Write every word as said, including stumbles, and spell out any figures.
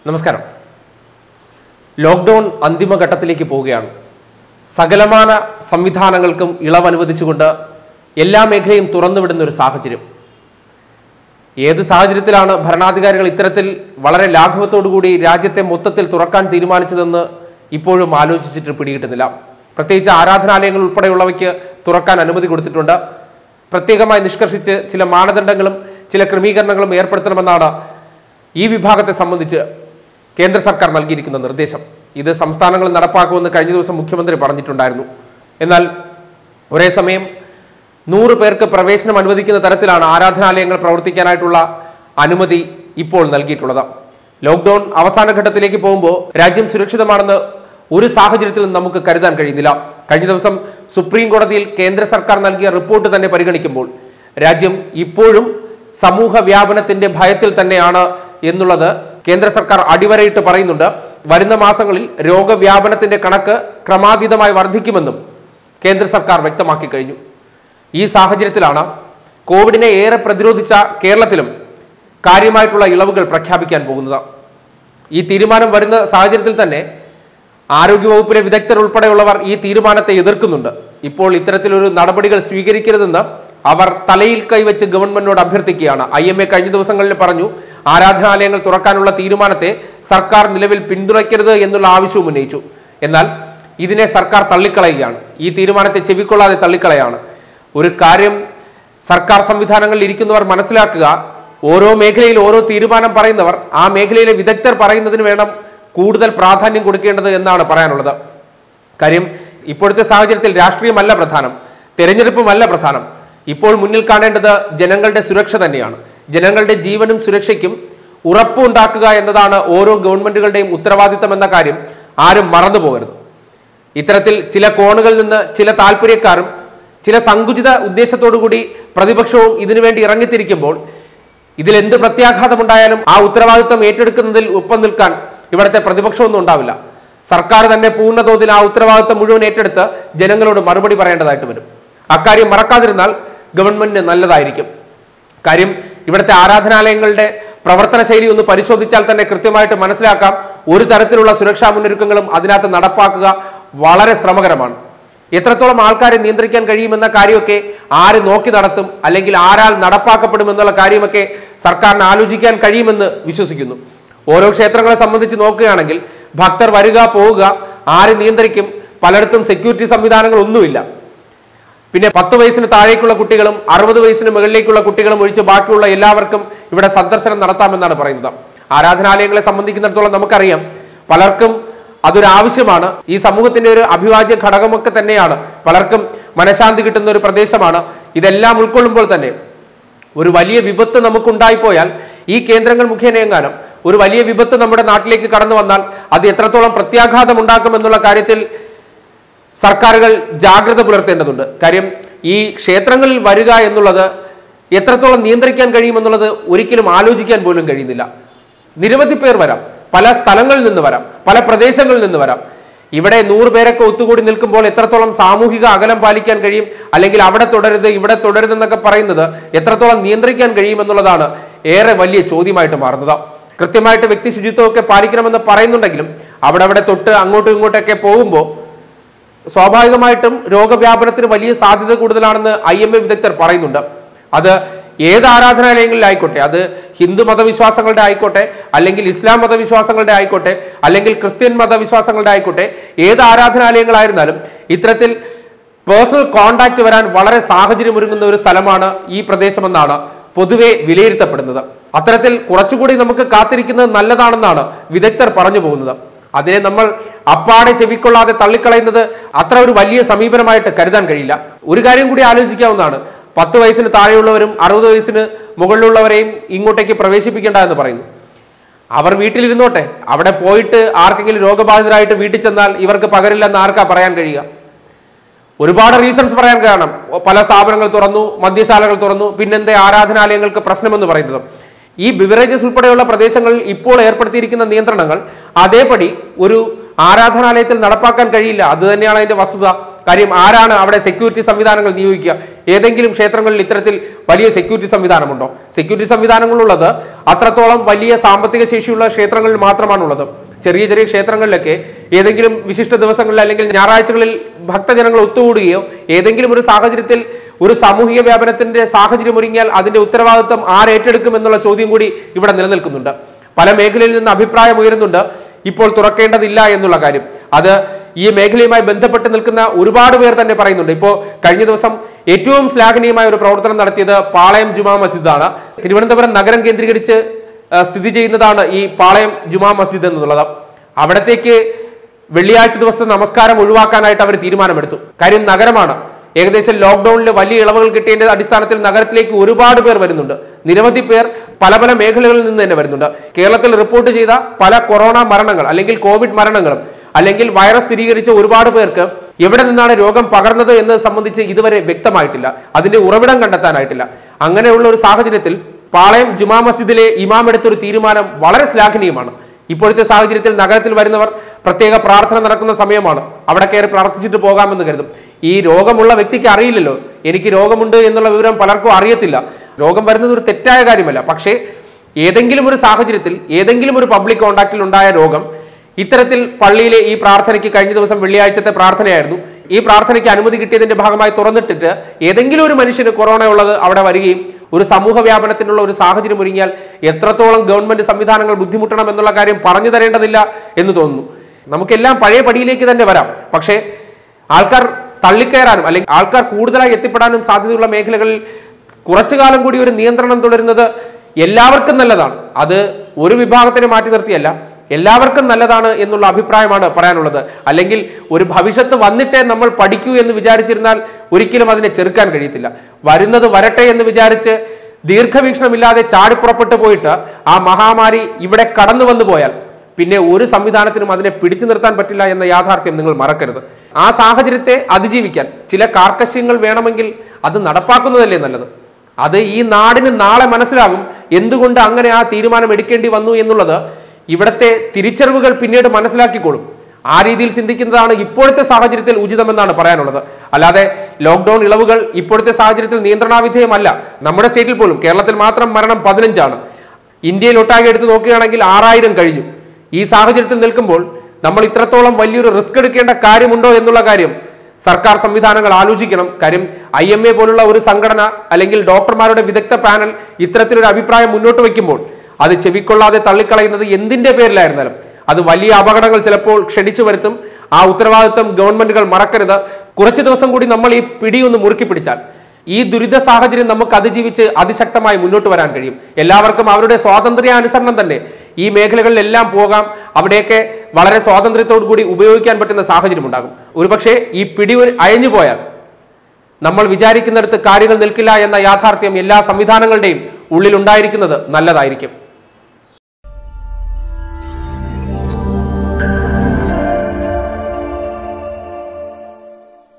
നമസ്കാരം. ലോക്ക്ഡൗൺ അന്തിമഘട്ടത്തിലേക്ക് പോവുകയാണ്. സകലമാന സംവിധാനങ്ങൾക്കും ഇളവ് അനുവദിച്ചുകൊണ്ട് എല്ലാ മേഖലയും തുറന്നുവിടുന്ന ഒരു സാഹചര്യം. ഏത് സാഹചര്യത്തിലാണ് ഭരണാധികാരികൾ ഇത്തരത്തിൽ വളരെ ലാഘവത്തോടുകൂടി രാജ്യത്തെ മൊത്തത്തിൽ തുറക്കാൻ തീരുമാനിച്ചതെന്ന് ഇപ്പോഴും ആലോചിച്ചിട്ട് പിടികിട്ടുന്നില്ല. പ്രത്യേകിച്ച് ആരാധനാലയങ്ങൾ ഉൾപ്പെടെയുള്ളവയ്ക്ക് തുറക്കാൻ അനുമതി കൊടുത്തിട്ടുണ്ട്. പ്രത്യേകമായി നിഷ്കർഷിച്ച് ചില മാനദണ്ഡങ്ങളും ചില ക്രമീകരണങ്ങളും ഏർപ്പെടുത്തണമെന്നാണ് ഈ വിഭാഗത്തെ സംബന്ധിച്ച് കേന്ദ്ര സർക്കാർ നൽകിയിരിക്കുന്ന നിർദ്ദേശം. ഇത് സംസ്ഥാനങ്ങൾ നടപ്പാക്കുമെന്ന് കഴിഞ്ഞ ദിവസം മുഖ്യമന്ത്രി പറഞ്ഞിട്ടുണ്ടായിരുന്നു. എന്നാൽ ഒരേ സമയം നൂറ് പേർക്ക് പ്രവേശനം അനുവദിക്കുന്ന തരത്തിലാണ് ആരാധനാലയങ്ങൾ പ്രവർത്തിക്കാനായിട്ടുള്ള അനുമതി ഇപ്പോൾ നൽകിയിട്ടുള്ളത്. ലോക്ക്ഡൌൺ അവസാന ഘട്ടത്തിലേക്ക് പോകുമ്പോൾ രാജ്യം സുരക്ഷിതമാണെന്ന് ഒരു സാഹചര്യത്തിലും നമുക്ക് കരുതാൻ കഴിയുന്നില്ല. കഴിഞ്ഞ ദിവസം സുപ്രീം കോടതിയിൽ കേന്ദ്ര സർക്കാർ നൽകിയ റിപ്പോർട്ട് തന്നെ പരിഗണിക്കുമ്പോൾ രാജ്യം ഇപ്പോഴും സമൂഹ വ്യാപനത്തിന്റെ ഭയത്തിൽ തന്നെയാണ് എന്നുള്ളത് കേന്ദ്ര സർക്കാർ അടിവരയിട്ട് പറയുന്നുണ്ട്. വരുന്ന മാസങ്ങളിൽ രോഗവ്യാപനത്തിന്റെ കണക്ക് ക്രമാതീതമായി വർദ്ധിക്കുമെന്നും കേന്ദ്ര സർക്കാർ വ്യക്തമാക്കി കഴിഞ്ഞു. ഈ സാഹചര്യത്തിലാണ് കോവിഡിനെ ഏറെ പ്രതിരോധിച്ച കേരളത്തിലും കാര്യമായിട്ടുള്ള ഇളവുകൾ പ്രഖ്യാപിക്കാൻ പോകുന്നത്. ഈ തീരുമാനം വരുന്ന സാഹചര്യത്തിൽ തന്നെ ആരോഗ്യവകുപ്പിലെ വിദഗ്ധർ ഉൾപ്പെടെയുള്ളവർ ഈ തീരുമാനത്തെ എതിർക്കുന്നുണ്ട്. ഇപ്പോൾ ഇത്തരത്തിലൊരു നടപടികൾ സ്വീകരിക്കരുതെന്ന് അവർ തലയിൽ കൈവച്ച് ഗവൺമെന്റിനോട് അഭ്യർത്ഥിക്കുകയാണ്. ഐ എം എ കഴിഞ്ഞ ദിവസങ്ങളിൽ പറഞ്ഞു, ആരാധനാലയങ്ങൾ തുറക്കാനുള്ള തീരുമാനത്തെ സർക്കാർ നിലവിൽ പിന്തുണയ്ക്കരുത് എന്നുള്ള ആവശ്യവും ഉന്നയിച്ചു. എന്നാൽ ഇതിനെ സർക്കാർ തള്ളിക്കളയുകയാണ്. ഈ തീരുമാനത്തെ ചെവിക്കൊള്ളാതെ തള്ളിക്കളയാണ്. ഒരു കാര്യം സർക്കാർ സംവിധാനങ്ങളിൽ ഇരിക്കുന്നവർ മനസ്സിലാക്കുക, ഓരോ മേഖലയിൽ ഓരോ തീരുമാനം പറയുന്നവർ ആ മേഖലയിലെ വിദഗ്ധർ പറയുന്നതിന് വേണം കൂടുതൽ പ്രാധാന്യം കൊടുക്കേണ്ടത് എന്നാണ് പറയാനുള്ളത്. കാര്യം ഇപ്പോഴത്തെ സാഹചര്യത്തിൽ രാഷ്ട്രീയമല്ല പ്രധാനം, തെരഞ്ഞെടുപ്പുമല്ല പ്രധാനം. ഇപ്പോൾ മുന്നിൽ കാണേണ്ടത് ജനങ്ങളുടെ സുരക്ഷ തന്നെയാണ്. ജനങ്ങളുടെ ജീവനും സുരക്ഷയ്ക്കും ഉറപ്പുണ്ടാക്കുക എന്നതാണ് ഓരോ ഗവൺമെന്റുകളുടെയും ഉത്തരവാദിത്തം എന്ന കാര്യം ആരും മറന്നു പോകരുത്. ഇത്തരത്തിൽ ചില കോണുകളിൽ നിന്ന് ചില താല്പര്യക്കാരും ചില സങ്കുചിത ഉദ്ദേശത്തോടുകൂടി പ്രതിപക്ഷവും ഇതിനുവേണ്ടി ഇറങ്ങിത്തിരിക്കുമ്പോൾ ഇതിലെന്ത് പ്രത്യാഘാതമുണ്ടായാലും ആ ഉത്തരവാദിത്തം ഏറ്റെടുക്കുന്നതിൽ ഒപ്പം നിൽക്കാൻ ഇവിടുത്തെ പ്രതിപക്ഷമൊന്നും ഉണ്ടാവില്ല. സർക്കാർ തന്നെ പൂർണ്ണതോതിൽ ആ ഉത്തരവാദിത്തം മുഴുവൻ ഏറ്റെടുത്ത് ജനങ്ങളോട് മറുപടി പറയേണ്ടതായിട്ട് വരും. അക്കാര്യം മറക്കാതിരുന്നാൽ ഗവൺമെന്റിന് നല്ലതായിരിക്കും. കാര്യം ഇവിടുത്തെ ആരാധനാലയങ്ങളുടെ പ്രവർത്തന ശൈലി ഒന്ന് പരിശോധിച്ചാൽ തന്നെ കൃത്യമായിട്ട് മനസ്സിലാക്കാം, ഒരു തരത്തിലുള്ള സുരക്ഷാ മുന്നൊരുക്കങ്ങളും അതിനകത്ത് നടപ്പാക്കുക വളരെ ശ്രമകരമാണ്. എത്രത്തോളം ആൾക്കാരെ നിയന്ത്രിക്കാൻ കഴിയുമെന്ന കാര്യമൊക്കെ ആര് നോക്കി നടത്തും, അല്ലെങ്കിൽ ആരാൽ നടപ്പാക്കപ്പെടുമെന്നുള്ള കാര്യമൊക്കെ സർക്കാരിന് ആലോചിക്കാൻ കഴിയുമെന്ന് വിശ്വസിക്കുന്നു. ഓരോ ക്ഷേത്രങ്ങളെ സംബന്ധിച്ച് നോക്കുകയാണെങ്കിൽ ഭക്തർ വരിക പോവുക ആര് നിയന്ത്രിക്കും? പലയിടത്തും സെക്യൂരിറ്റി സംവിധാനങ്ങൾ ഒന്നുമില്ല. പിന്നെ പത്ത് വയസ്സിന് താഴേക്കുള്ള കുട്ടികളും അറുപത് വയസ്സിന് മുകളിലേക്കുള്ള കുട്ടികളും ഒഴിച്ച് ബാക്കിയുള്ള എല്ലാവർക്കും ഇവിടെ സന്ദർശനം നടത്താമെന്നാണ് പറയുന്നത്. ആരാധനാലയങ്ങളെ സംബന്ധിക്കുന്നിടത്തോളം നമുക്കറിയാം, പലർക്കും അതൊരു ആവശ്യമാണ്. ഈ സമൂഹത്തിന്റെ ഒരു അഭിവാജ്യ ഘടകമൊക്കെ തന്നെയാണ്. പലർക്കും മനഃശാന്തി കിട്ടുന്ന ഒരു പ്രദേശമാണ്. ഇതെല്ലാം ഉൾക്കൊള്ളുമ്പോൾ തന്നെ ഒരു വലിയ വിപത്ത് നമുക്കുണ്ടായിപ്പോയാൽ, ഈ കേന്ദ്രങ്ങൾ മുഖേനയെങ്ങാനും ഒരു വലിയ വിപത്ത് നമ്മുടെ നാട്ടിലേക്ക് കടന്നു വന്നാൽ അത് എത്രത്തോളം പ്രത്യാഘാതം ഉണ്ടാക്കുമെന്നുള്ള കാര്യത്തിൽ സർക്കാരുകൾ ജാഗ്രത പുലർത്തേണ്ടതുണ്ട്. കാര്യം ഈ ക്ഷേത്രങ്ങളിൽ വരിക എന്നുള്ളത് എത്രത്തോളം നിയന്ത്രിക്കാൻ കഴിയുമെന്നുള്ളത് ഒരിക്കലും ആലോചിക്കാൻ പോലും കഴിയുന്നില്ല. നിരവധി പേർ വരാം, പല സ്ഥലങ്ങളിൽ നിന്ന് വരാം, പല പ്രദേശങ്ങളിൽ നിന്ന് വരാം. ഇവിടെ നൂറ് പേരൊക്കെ ഒത്തുകൂടി നിൽക്കുമ്പോൾ എത്രത്തോളം സാമൂഹിക അകലം പാലിക്കാൻ കഴിയും, അല്ലെങ്കിൽ അവിടെ തുടരുത് ഇവിടെ തുടരുതെന്നൊക്കെ പറയുന്നത് എത്രത്തോളം നിയന്ത്രിക്കാൻ കഴിയുമെന്നുള്ളതാണ് ഏറെ വലിയ ചോദ്യമായിട്ട് മാറുന്നത്. കൃത്യമായിട്ട് വ്യക്തി ശുചിത്വമൊക്കെ പാലിക്കണമെന്ന് പറയുന്നുണ്ടെങ്കിലും അവിടെ അവിടെ തൊട്ട് അങ്ങോട്ടും ഇങ്ങോട്ടൊക്കെ പോകുമ്പോൾ സ്വാഭാവികമായിട്ടും രോഗവ്യാപനത്തിന് വലിയ സാധ്യത കൂടുതലാണെന്ന് ഐ എം എ വിദഗ്ധർ പറയുന്നുണ്ട്. അത് ഏത് ആരാധനാലയങ്ങളിലായിക്കോട്ടെ, അത് ഹിന്ദു മതവിശ്വാസങ്ങളുടെ ആയിക്കോട്ടെ, അല്ലെങ്കിൽ ഇസ്ലാം മതവിശ്വാസങ്ങളുടെ ആയിക്കോട്ടെ, അല്ലെങ്കിൽ ക്രിസ്ത്യൻ മതവിശ്വാസങ്ങളുടെ ആയിക്കോട്ടെ, ഏത് ആരാധനാലയങ്ങളായിരുന്നാലും ഇത്തരത്തിൽ പേഴ്സണൽ കോണ്ടാക്ട് വരാൻ വളരെ സാഹചര്യമൊരുങ്ങുന്ന ഒരു സ്ഥലമാണ് ഈ പ്രദേശമെന്നാണ് പൊതുവെ വിലയിരുത്തപ്പെടുന്നത്. അത്തരത്തിൽ കുറച്ചുകൂടി നമുക്ക് കാത്തിരിക്കുന്നത് നല്ലതാണെന്നാണ് വിദഗ്ധർ പറഞ്ഞു പോകുന്നത്. അതിനെ നമ്മൾ അപ്പാടെ ചെവിക്കൊള്ളാതെ തള്ളിക്കളയുന്നത് അത്ര ഒരു വലിയ സമീപനമായിട്ട് കരുതാൻ കഴിയില്ല. ഒരു കാര്യം കൂടി ആലോചിക്കാവുന്നതാണ്, പത്ത് വയസ്സിന് താഴെയുള്ളവരും അറുപത് വയസ്സിന് മുകളിലുള്ളവരെയും ഇങ്ങോട്ടേക്ക് പ്രവേശിപ്പിക്കേണ്ട എന്ന് പറയുന്നു. അവർ വീട്ടിലിരുന്നോട്ടെ, അവിടെ പോയിട്ട് ആർക്കെങ്കിലും രോഗബാധിതരായിട്ട് വീട്ടിൽ ചെന്നാൽ ഇവർക്ക് പകരില്ലെന്ന് ആർക്കാ പറയാൻ കഴിയുക? ഒരുപാട് റീസൺസ് പറയാൻ കാരണം, പല സ്ഥാപനങ്ങൾ തുറന്നു, മദ്യശാലകൾ തുറന്നു, പിന്നെന്തേ ആരാധനാലയങ്ങൾക്ക് പ്രശ്നമെന്ന് പറയുന്നത്. ഈ ബിവറേജസ് ഉൾപ്പെടെയുള്ള പ്രദേശങ്ങളിൽ ഇപ്പോൾ ഏർപ്പെടുത്തിയിരിക്കുന്ന നിയന്ത്രണങ്ങൾ അതേപടി ഒരു ആരാധനാലയത്തിൽ നടപ്പാക്കാൻ കഴിയില്ല. അത് തന്നെയാണ് അതിന്റെ വസ്തുത. കാര്യം ആരാണ് അവിടെ സെക്യൂരിറ്റി സംവിധാനങ്ങൾ നിയോഗിക്കുക? ഏതെങ്കിലും ക്ഷേത്രങ്ങളിൽ ഇത്തരത്തിൽ വലിയ സെക്യൂരിറ്റി സംവിധാനമുണ്ടോ? സെക്യൂരിറ്റി സംവിധാനങ്ങളുള്ളത് അത്രത്തോളം വലിയ സാമ്പത്തിക ശേഷിയുള്ള ക്ഷേത്രങ്ങളിൽ മാത്രമാണുള്ളത്. ചെറിയ ചെറിയ ക്ഷേത്രങ്ങളിലൊക്കെ ഏതെങ്കിലും വിശിഷ്ട ദിവസങ്ങളിൽ അല്ലെങ്കിൽ ഞായറാഴ്ചകളിൽ ഭക്തജനങ്ങൾ ഒത്തുകൂടുകയോ ഏതെങ്കിലും ഒരു സാഹചര്യത്തിൽ ഒരു സാമൂഹിക വ്യാപനത്തിന്റെ സാഹചര്യം ഒരുങ്ങിയാൽ അതിന്റെ ഉത്തരവാദിത്വം ആരേറ്റെടുക്കും എന്നുള്ള ചോദ്യം കൂടി ഇവിടെ നിലനിൽക്കുന്നുണ്ട്. പല മേഖലയിൽ നിന്ന് അഭിപ്രായം ഉയരുന്നുണ്ട് ഇപ്പോൾ തുറക്കേണ്ടതില്ല എന്നുള്ള കാര്യം. അത് ഈ മേഖലയുമായി ബന്ധപ്പെട്ട് നിൽക്കുന്ന ഒരുപാട് പേർ തന്നെ പറയുന്നുണ്ട്. ഇപ്പോൾ കഴിഞ്ഞ ദിവസം ഏറ്റവും ശ്ലാഘനീയമായ ഒരു പ്രവർത്തനം നടത്തിയത് പാളയം ജുമാ മസ്ജിദാണ്. തിരുവനന്തപുരം നഗരം കേന്ദ്രീകരിച്ച് സ്ഥിതി ചെയ്യുന്നതാണ് ഈ പാളയം ജുമാ മസ്ജിദ് എന്നുള്ളത്. അവിടത്തേക്ക് വെള്ളിയാഴ്ച ദിവസത്തെ നമസ്കാരം ഒഴിവാക്കാനായിട്ട് അവർ തീരുമാനമെടുത്തു. കാര്യം നഗരമാണ്. ഏകദേശം ലോക്ക്ഡൌണിൽ വലിയ ഇളവുകൾ കിട്ടിയതിന്റെ അടിസ്ഥാനത്തിൽ നഗരത്തിലേക്ക് ഒരുപാട് പേർ വരുന്നുണ്ട്. നിരവധി പേർ പല പല മേഖലകളിൽ നിന്ന് തന്നെ വരുന്നുണ്ട്. കേരളത്തിൽ റിപ്പോർട്ട് ചെയ്ത പല കൊറോണ മരണങ്ങൾ അല്ലെങ്കിൽ കോവിഡ് മരണങ്ങളും അല്ലെങ്കിൽ വൈറസ് സ്ഥിരീകരിച്ച ഒരുപാട് പേർക്ക് എവിടെ നിന്നാണ് രോഗം പകർന്നത് എന്നത് സംബന്ധിച്ച് ഇതുവരെ വ്യക്തമായിട്ടില്ല. അതിന്റെ ഉറവിടം കണ്ടെത്താനായിട്ടില്ല. അങ്ങനെയുള്ള ഒരു സാഹചര്യത്തിൽ പാളയം ജുമാ മസ്ജിദിലെ ഇമാം എടുത്തൊരു തീരുമാനം വളരെ ശ്ലാഘനീയമാണ്. ഇപ്പോഴത്തെ സാഹചര്യത്തിൽ നഗരത്തിൽ വരുന്നവർ പ്രത്യേക പ്രാർത്ഥന നടക്കുന്ന സമയമാണ്. അവിടെ കയറി പ്രാർത്ഥിച്ചിട്ട് പോകാമെന്ന് കരുതും. ഈ രോഗമുള്ള വ്യക്തിക്ക് അറിയില്ലല്ലോ എനിക്ക് രോഗമുണ്ട് എന്നുള്ള വിവരം പലർക്കും അറിയത്തില്ല. രോഗം വരുന്നത് ഒരു തെറ്റായ കാര്യമല്ല. പക്ഷേ ഏതെങ്കിലും ഒരു സാഹചര്യത്തിൽ ഏതെങ്കിലും ഒരു പബ്ലിക് കോണ്ടാക്റ്റിൽ ഉണ്ടായ രോഗം ഇത്തരത്തിൽ പള്ളിയിലെ ഈ പ്രാർത്ഥനയ്ക്ക് കഴിഞ്ഞ ദിവസം വെള്ളിയാഴ്ചത്തെ പ്രാർത്ഥനയായിരുന്നു. ഈ പ്രാർത്ഥനയ്ക്ക് അനുമതി കിട്ടിയതിന്റെ ഭാഗമായി തുറന്നിട്ടിട്ട് ഏതെങ്കിലും ഒരു മനുഷ്യന് കൊറോണ ഉള്ളത് അവിടെ വരികയും ഒരു സമൂഹ വ്യാപനത്തിനുള്ള ഒരു സാഹചര്യം ഒരുങ്ങിയാൽ എത്രത്തോളം ഗവൺമെന്റ് സംവിധാനങ്ങൾ ബുദ്ധിമുട്ടണം എന്നുള്ള കാര്യം പറഞ്ഞു തരേണ്ടതില്ല എന്ന് തോന്നുന്നു. നമുക്കെല്ലാം പഴയ പടിയിലേക്ക് തന്നെ വരാം. പക്ഷേ ആൾക്കാർ തള്ളിക്കയറാനും അല്ലെങ്കിൽ ആൾക്കാർ കൂടുതലായി എത്തിപ്പെടാനും സാധ്യതയുള്ള മേഖലകളിൽ കുറച്ചു കാലം കൂടി ഒരു നിയന്ത്രണം തുടരുന്നത് എല്ലാവർക്കും നല്ലതാണ്. അത് ഒരു വിഭാഗത്തിനെ മാറ്റി നിർത്തിയല്ല, എല്ലാവർക്കും നല്ലതാണ് എന്നുള്ള അഭിപ്രായമാണ് പറയാനുള്ളത്. അല്ലെങ്കിൽ ഒരു ഭവിഷ്യത്ത് വന്നിട്ടേ നമ്മൾ പഠിക്കൂ എന്ന് വിചാരിച്ചിരുന്നാൽ ഒരിക്കലും അതിനെ ചെറുക്കാൻ കഴിയത്തില്ല. വരുന്നത് വരട്ടെ എന്ന് വിചാരിച്ച് ദീർഘവീക്ഷണമില്ലാതെ ചാടിപ്പുറപ്പെട്ടു പോയിട്ട് ആ മഹാമാരി ഇവിടെ കടന്നു വന്നു പോയാൽ പിന്നെ ഒരു സംവിധാനത്തിനും അതിനെ പിടിച്ചു നിർത്താൻ പറ്റില്ല എന്ന യാഥാർത്ഥ്യം നിങ്ങൾ മറക്കരുത്. ആ സാഹചര്യത്തെ അതിജീവിക്കാൻ ചില കാർക്കശ്യങ്ങൾ വേണമെങ്കിൽ അത് നടപ്പാക്കുന്നതല്ലേ നല്ലത്. അത് ഈ നാടിന് നാളെ മനസ്സിലാകും എന്തുകൊണ്ട് അങ്ങനെ ആ തീരുമാനം എടുക്കേണ്ടി വന്നു എന്നുള്ളത്. ഇവിടുത്തെ തിരിച്ചറിവുകൾ പിന്നീട് മനസ്സിലാക്കിക്കോളും. ആ രീതിയിൽ ചിന്തിക്കുന്നതാണ് ഇപ്പോഴത്തെ സാഹചര്യത്തിൽ ഉചിതമെന്നാണ് പറയാനുള്ളത്. അല്ലാതെ ലോക്ക്ഡൌൺ ഇളവുകൾ ഇപ്പോഴത്തെ സാഹചര്യത്തിൽ നിയന്ത്രണാവിധേയമല്ല. നമ്മുടെ സ്റ്റേറ്റിൽ പോലും കേരളത്തിൽ മാത്രം മരണം പതിനഞ്ചാണ്. ഇന്ത്യയിൽ ഒട്ടാകെ എടുത്ത് നോക്കുകയാണെങ്കിൽ ആറായിരം കഴിഞ്ഞു. ഈ സാഹചര്യത്തിൽ നിൽക്കുമ്പോൾ നമ്മൾ ഇത്രത്തോളം വലിയൊരു റിസ്ക് എടുക്കേണ്ട കാര്യമുണ്ടോ എന്നുള്ള കാര്യം സർക്കാർ സംവിധാനങ്ങൾ ആലോചിക്കണം. കാര്യം ഐ എം എ പോലുള്ള ഒരു സംഘടന അല്ലെങ്കിൽ ഡോക്ടർമാരുടെ വിദഗ്ധ പാനൽ ഇത്തരത്തിലൊരു അഭിപ്രായം മുന്നോട്ട് വയ്ക്കുമ്പോൾ അത് ചെവിക്കൊള്ളാതെ തള്ളിക്കളയുന്നത് എന്തിന്റെ പേരിലായിരുന്നാലും അത് വലിയ അപകടങ്ങൾ ചിലപ്പോൾ ക്ഷണിച്ചു വരുത്തും. ആ ഉത്തരവാദിത്വം ഗവൺമെന്റുകൾ മറക്കരുത്. കുറച്ചു ദിവസം കൂടി നമ്മൾ ഈ പിടിയൊന്ന് മുറുക്കി പിടിച്ചാൽ ഈ ദുരിത സാഹചര്യം നമുക്ക് അതിജീവിച്ച് അതിശക്തമായി മുന്നോട്ട് വരാൻ കഴിയും. എല്ലാവർക്കും അവരുടെ സ്വാതന്ത്ര്യാനുസരണം തന്നെ ഈ മേഖലകളിലെല്ലാം പോകാം. അവിടെയൊക്കെ വളരെ സ്വാതന്ത്ര്യത്തോടു കൂടി ഉപയോഗിക്കാൻ പറ്റുന്ന സാഹചര്യം ഉണ്ടാകും. ഒരുപക്ഷെ ഈ പിടി അയഞ്ഞു പോയാൽ നമ്മൾ വിചാരിക്കുന്നിടത്ത് കാര്യങ്ങൾ നിൽക്കില്ല എന്ന യാഥാർത്ഥ്യം എല്ലാ സംവിധാനങ്ങളുടെയും ഉള്ളിലുണ്ടായിരിക്കുന്നത് നല്ലതായിരിക്കും.